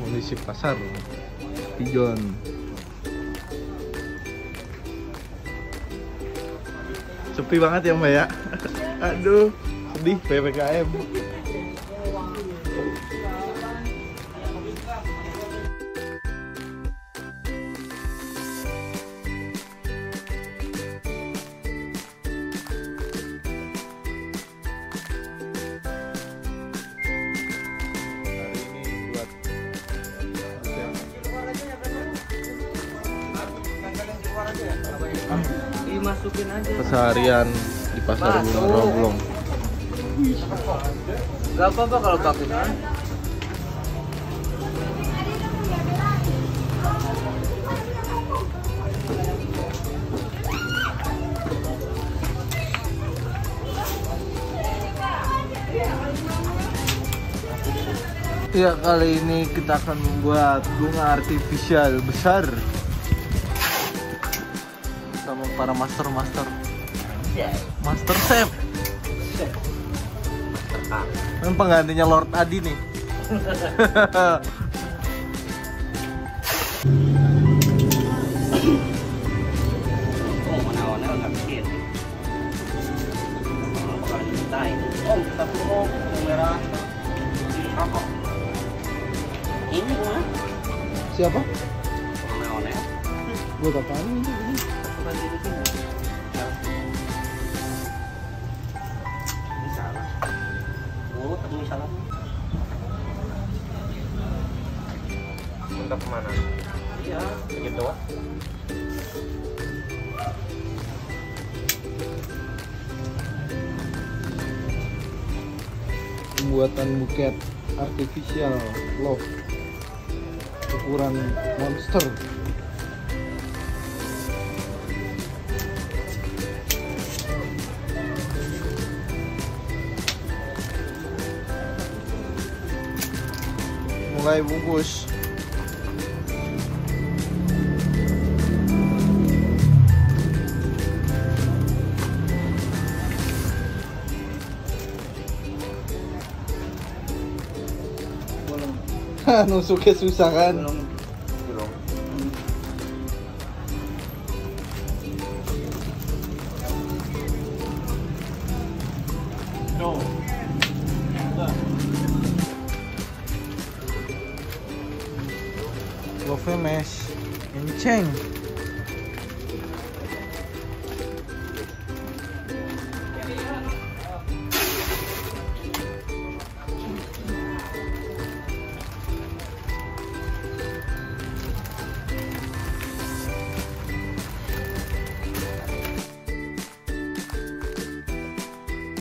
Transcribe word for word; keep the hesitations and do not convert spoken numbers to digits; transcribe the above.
kondisi pasar Pijon. Sepi banget ya Mbak ya. Aduh, sedih P P K M. Dimasukin aja. Keseharian di pasar Gunung Roblong. Gak apa-apa kalau pakai kan. Ya, kali ini kita akan membuat bunga artifisial besar sama para master-master. Master Chef. Ini penggantinya Lord Adi nih. Oh, mana-mana nggak bikin. Oh, bakal dimintain. Oh, tapi mau merah rokok. Ini gua. Siapa? Mana-mana. Buat apaan ini? Bukan di sini. Ini salah. Oh, tapi salah. Untuk kemana? Iya. Begitu. Pembuatan buket artificial love ukuran monster. Mulai bungkus. Nusuknya susah kan? Belum. Belum. No. Love mesh, enceng.